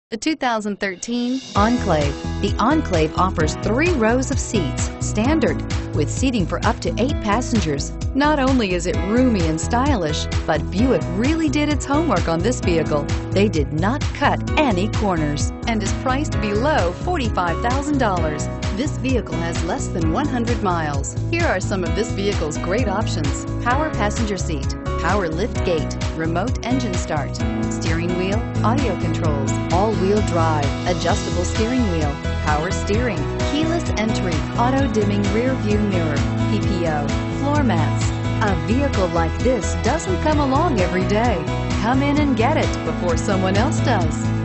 The 2013 Enclave. The Enclave offers 3 rows of seats, standard, with seating for up to 8 passengers. Not only is it roomy and stylish, but Buick really did its homework on this vehicle. They did not cut any corners and is priced below $45,000. This vehicle has less than 100 miles. Here are some of this vehicle's great options: power passenger seat, power lift gate, remote engine start, steering wheel audio controls, all-wheel drive, adjustable steering wheel, power steering, keyless entry, auto-dimming rear view mirror, PPO, floor mats. A vehicle like this doesn't come along every day. Come in and get it before someone else does.